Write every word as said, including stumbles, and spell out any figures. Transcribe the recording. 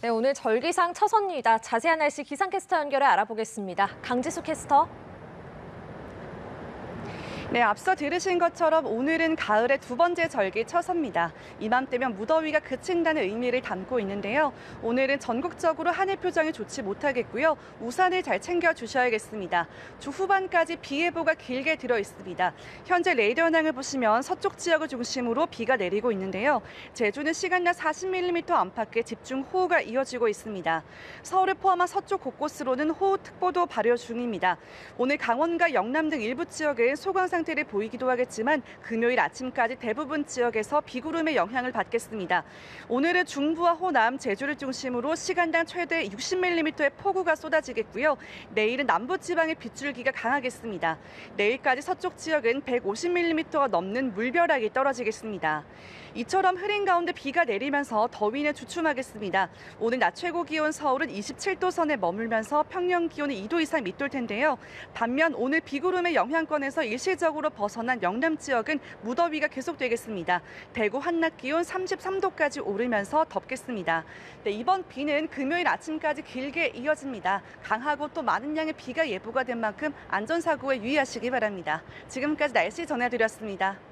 네, 오늘 절기상 첫 선입니다. 자세한 날씨 기상캐스터 연결해 알아보겠습니다. 강지수 캐스터. 네, 앞서 들으신 것처럼 오늘은 가을의 두 번째 절기 처서입니다. 이맘때면 무더위가 그친다는 의미를 담고 있는데요. 오늘은 전국적으로 하늘 표정이 좋지 못하겠고요. 우산을 잘 챙겨 주셔야겠습니다. 주 후반까지 비 예보가 길게 들어 있습니다. 현재 레이더 현황을 보시면 서쪽 지역을 중심으로 비가 내리고 있는데요. 제주는 시간당 사십 밀리미터 안팎의 집중 호우가 이어지고 있습니다. 서울을 포함한 서쪽 곳곳으로는 호우특보도 발효 중입니다. 오늘 강원과 영남 등 일부 지역은 소강 상태를 보이기도 하겠지만 금요일 아침까지 대부분 지역에서 비구름의 영향을 받겠습니다. 오늘은 중부와 호남, 제주를 중심으로 시간당 최대 육십 밀리미터의 폭우가 쏟아지겠고요. 내일은 남부지방의 빗줄기가 강하겠습니다. 내일까지 서쪽 지역은 백오십 밀리미터가 넘는 물벼락이 떨어지겠습니다. 이처럼 흐린 가운데 비가 내리면서 더위는 주춤하겠습니다. 오늘 낮 최고 기온 서울은 이십칠 도 선에 머물면서 평년 기온이 이 도 이상 밑돌 텐데요. 반면 오늘 비구름의 영향권에서 일시적으로 벗어난 영남 지역은 무더위가 계속되겠습니다. 대구 한낮 기온 삼십삼 도까지 오르면서 덥겠습니다. 네, 이번 비는 금요일 아침까지 길게 이어집니다. 강하고 또 많은 양의 비가 예보가 된 만큼 안전사고에 유의하시기 바랍니다. 지금까지 날씨 전해드렸습니다.